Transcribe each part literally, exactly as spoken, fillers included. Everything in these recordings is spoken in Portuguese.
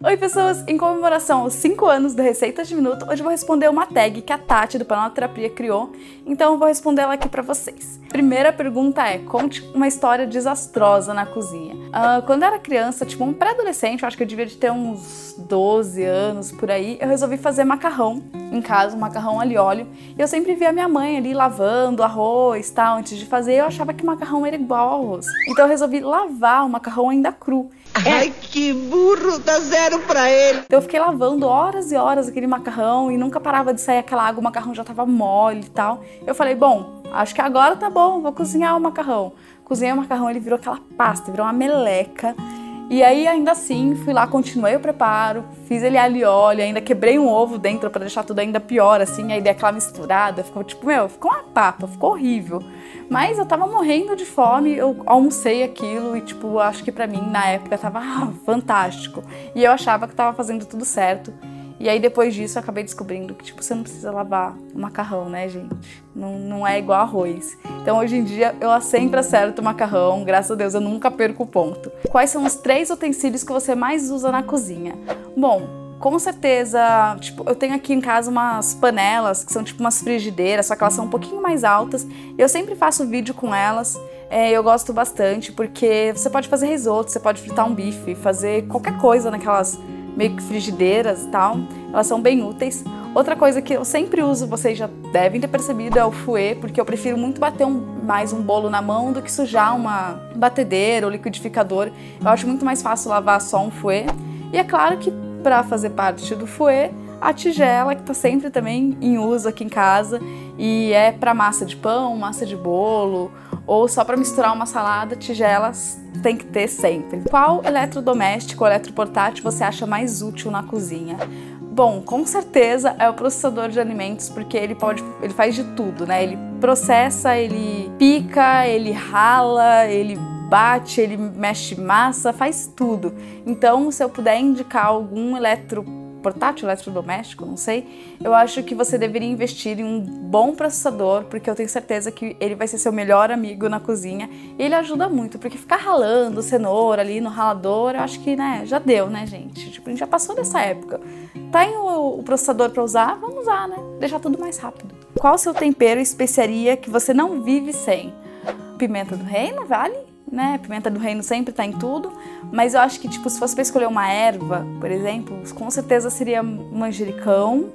Oi pessoas, em comemoração aos cinco anos do Receitas de Minuto, hoje eu vou responder uma tag que a Tati do Panela Terapia criou, então eu vou responder ela aqui pra vocês. Primeira pergunta é, conte uma história desastrosa na cozinha. Uh, quando eu era criança, tipo um pré-adolescente, eu acho que eu devia ter uns doze anos por aí, eu resolvi fazer macarrão em casa, um macarrão alho e óleo, e eu sempre via minha mãe ali lavando arroz e tal, antes de fazer, eu achava que o macarrão era igual ao arroz. Então eu resolvi lavar o macarrão ainda cru. Ai, que burro, dá zero pra ele. Então eu fiquei lavando horas e horas aquele macarrão e nunca parava de sair aquela água, o macarrão já tava mole e tal. Eu falei, bom, acho que agora tá bom, vou cozinhar o macarrão. Cozinhei o macarrão, ele virou aquela pasta, virou uma meleca. E aí, ainda assim, fui lá, continuei o preparo, fiz ele alho e óleo, ainda quebrei um ovo dentro pra deixar tudo ainda pior, assim, aí dei aquela misturada, ficou tipo, meu, ficou uma papa, ficou horrível. Mas eu tava morrendo de fome, eu almocei aquilo e, tipo, acho que pra mim, na época, tava ah, fantástico. E eu achava que tava fazendo tudo certo. E aí, depois disso, eu acabei descobrindo que, tipo, você não precisa lavar o macarrão, né, gente? Não, não é igual arroz. Então, hoje em dia, eu sempre acerto o macarrão. Graças a Deus, eu nunca perco o ponto. Quais são os três utensílios que você mais usa na cozinha? Bom, com certeza, tipo, eu tenho aqui em casa umas panelas que são tipo umas frigideiras, só que elas são um pouquinho mais altas. Eu sempre faço vídeo com elas. É, eu gosto bastante porque você pode fazer risoto, você pode fritar um bife, fazer qualquer coisa naquelas meio que frigideiras e tal, elas são bem úteis. Outra coisa que eu sempre uso, vocês já devem ter percebido, é o fouet, porque eu prefiro muito bater um, mais um bolo na mão do que sujar uma batedeira ou liquidificador. Eu acho muito mais fácil lavar só um fouet. E é claro que para fazer parte do fouet, a tigela, que tá sempre também em uso aqui em casa, e é para massa de pão, massa de bolo, ou só para misturar uma salada, tigelas tem que ter sempre. Qual eletrodoméstico ou eletroportátil você acha mais útil na cozinha? Bom, com certeza é o processador de alimentos, porque ele pode, ele faz de tudo, né? Ele processa, ele pica, ele rala, ele bate, ele mexe massa, faz tudo. Então, se eu puder indicar algum eletroportátil, portátil, eletrodoméstico, não sei, eu acho que você deveria investir em um bom processador, porque eu tenho certeza que ele vai ser seu melhor amigo na cozinha, e ele ajuda muito, porque ficar ralando cenoura ali no ralador, eu acho que, né, já deu, né, gente? Tipo, a gente já passou dessa época. Tem o, o processador pra usar? Vamos usar, né? Deixar tudo mais rápido. Qual o seu tempero e especiaria que você não vive sem? Pimenta do reino, vale? Né? Pimenta do reino sempre tá em tudo, mas eu acho que, tipo, se fosse pra escolher uma erva, por exemplo, com certeza seria manjericão,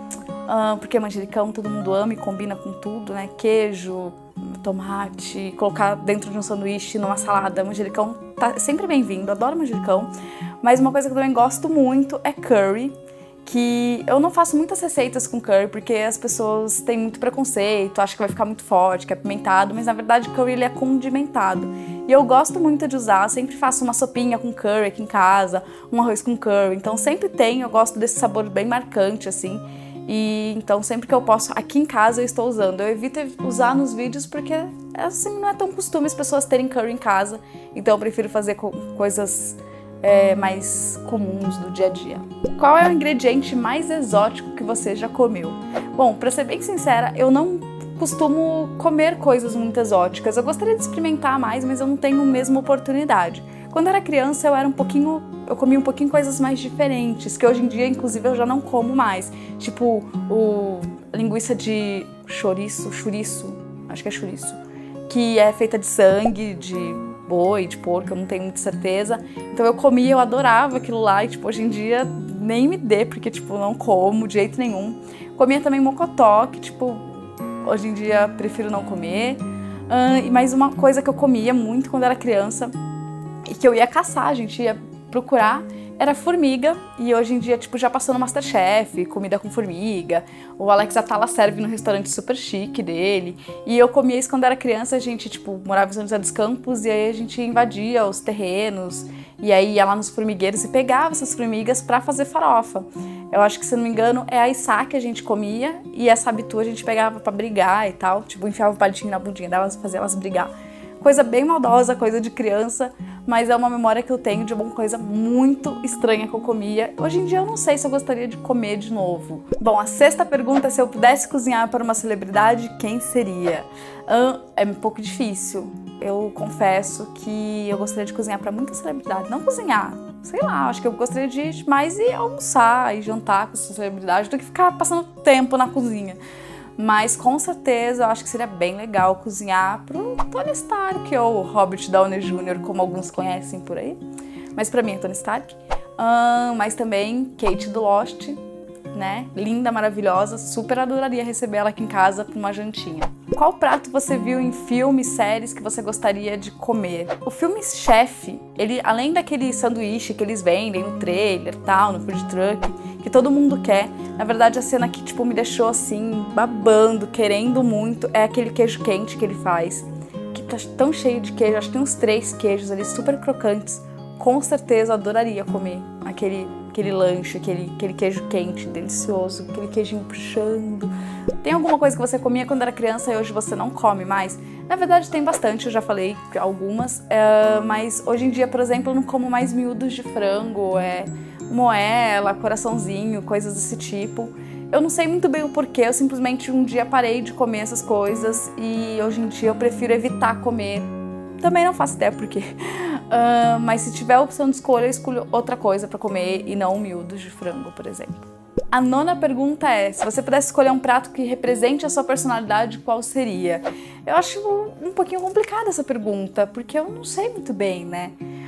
uh, porque manjericão todo mundo ama e combina com tudo, né? Queijo, tomate, colocar dentro de um sanduíche, numa salada, manjericão tá sempre bem-vindo, adoro manjericão. Mas uma coisa que eu também gosto muito é curry, que eu não faço muitas receitas com curry, porque as pessoas têm muito preconceito, acham que vai ficar muito forte, que é apimentado, mas na verdade curry ele é condimentado. E eu gosto muito de usar, sempre faço uma sopinha com curry aqui em casa, um arroz com curry, então sempre tem, eu gosto desse sabor bem marcante, assim. E então sempre que eu posso, aqui em casa eu estou usando. Eu evito usar nos vídeos porque assim não é tão costume as pessoas terem curry em casa, então eu prefiro fazer co coisas É, mais comuns do dia a dia. Qual é o ingrediente mais exótico que você já comeu? Bom, pra ser bem sincera, eu não costumo comer coisas muito exóticas. Eu gostaria de experimentar mais, mas eu não tenho a mesma oportunidade. Quando eu era criança, eu era um pouquinho, eu comia um pouquinho coisas mais diferentes, que hoje em dia, inclusive, eu já não como mais. Tipo, o linguiça de chouriço, chouriço, acho que é chouriço, que é feita de sangue, de boi, de porco, eu não tenho muita certeza. Então eu comia, eu adorava aquilo lá e, tipo, hoje em dia nem me dê, porque, tipo, não como de jeito nenhum. Comia também mocotó, que, tipo, hoje em dia prefiro não comer. Uh, mas uma coisa que eu comia muito quando era criança e que eu ia caçar, a gente ia procurar, era formiga, e hoje em dia, tipo, já passou no MasterChef, comida com formiga. O Alex Atala serve no restaurante super chique dele. E eu comia isso quando era criança, a gente, tipo, morava em São José dos Campos, e aí a gente invadia os terrenos, e aí ia lá nos formigueiros e pegava essas formigas pra fazer farofa. Eu acho que, se não me engano, é a içá que a gente comia, e essa habitua a gente pegava pra brigar e tal, tipo, enfiava o palitinho na bundinha delas e fazia elas brigar. Coisa bem maldosa, coisa de criança, mas é uma memória que eu tenho de uma coisa muito estranha que eu comia. Hoje em dia eu não sei se eu gostaria de comer de novo. Bom, a sexta pergunta é: se eu pudesse cozinhar para uma celebridade, quem seria? Ah, é um pouco difícil. Eu confesso que eu gostaria de cozinhar para muita celebridade. Não cozinhar, sei lá, acho que eu gostaria de mais ir almoçar e jantar com essa celebridade do que ficar passando tempo na cozinha. Mas com certeza eu acho que seria bem legal cozinhar pro Tony Stark ou Robert Downey Júnior, como alguns conhecem por aí. Mas pra mim é Tony Stark. Uh, mas também Kate do Lost, né? Linda, maravilhosa, super adoraria receber ela aqui em casa pra uma jantinha. Qual prato você viu em filmes, séries que você gostaria de comer? O filme Chef, ele, além daquele sanduíche que eles vendem no trailer, tal, no food truck, que todo mundo quer, na verdade a cena que tipo me deixou assim babando, querendo muito, é aquele queijo quente que ele faz, que tá tão cheio de queijo, acho que tem uns três queijos ali super crocantes. Com certeza eu adoraria comer aquele, aquele lanche, aquele, aquele queijo quente, delicioso, aquele queijinho puxando. Tem alguma coisa que você comia quando era criança e hoje você não come mais? Na verdade tem bastante, eu já falei algumas, é, mas hoje em dia, por exemplo, eu não como mais miúdos de frango, é, moela, coraçãozinho, coisas desse tipo. Eu não sei muito bem o porquê, eu simplesmente um dia parei de comer essas coisas e hoje em dia eu prefiro evitar comer. Também não faço ideia por quê. Uh, mas se tiver a opção de escolha, eu escolho outra coisa pra comer e não miúdos de frango, por exemplo. A nona pergunta é, se você pudesse escolher um prato que represente a sua personalidade, qual seria? Eu acho um pouquinho complicada essa pergunta, porque eu não sei muito bem, né?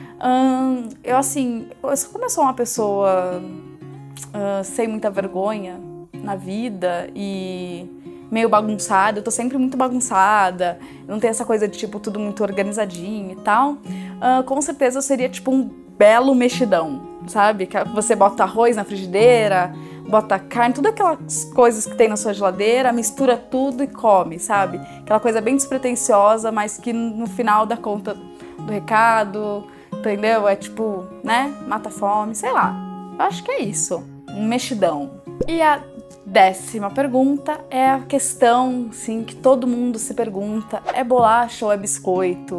Uh, eu assim, como eu sou uma pessoa uh, sem muita vergonha na vida e meio bagunçada, eu tô sempre muito bagunçada, não tem essa coisa de tipo tudo muito organizadinho e tal, uh, com certeza eu seria tipo um belo mexidão, sabe? Que você bota arroz na frigideira, bota carne, tudo aquelas coisas que tem na sua geladeira, mistura tudo e come, sabe? Aquela coisa bem despretensiosa, mas que no final dá conta do recado, entendeu? É tipo, né? Mata a fome, sei lá. Eu acho que é isso, um mexidão. E a décima pergunta é a questão, sim, que todo mundo se pergunta, é bolacha ou é biscoito?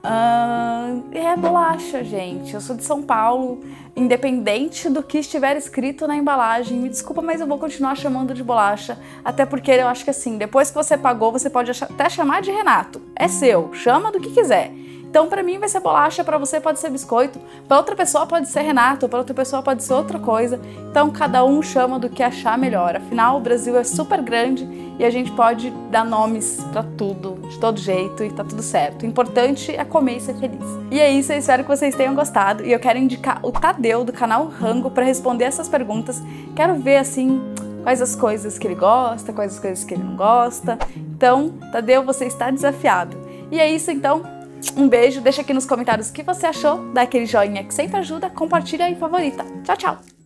Uh, é bolacha, gente. Eu sou de São Paulo, independente do que estiver escrito na embalagem, me desculpa, mas eu vou continuar chamando de bolacha, até porque eu acho que assim, depois que você pagou, você pode até chamar de Renato, é seu, chama do que quiser. Então, pra mim vai ser bolacha, pra você pode ser biscoito, pra outra pessoa pode ser Renato, pra outra pessoa pode ser outra coisa. Então, cada um chama do que achar melhor. Afinal, o Brasil é super grande e a gente pode dar nomes pra tudo, de todo jeito, e tá tudo certo. O importante é comer e ser feliz. E é isso, eu espero que vocês tenham gostado. E eu quero indicar o Tadeu, do canal Rango, pra responder essas perguntas. Quero ver, assim, quais as coisas que ele gosta, quais as coisas que ele não gosta. Então, Tadeu, você está desafiado. E é isso, então. Um beijo, deixa aqui nos comentários o que você achou, dá aquele joinha que sempre ajuda, compartilha e favorita. Tchau, tchau!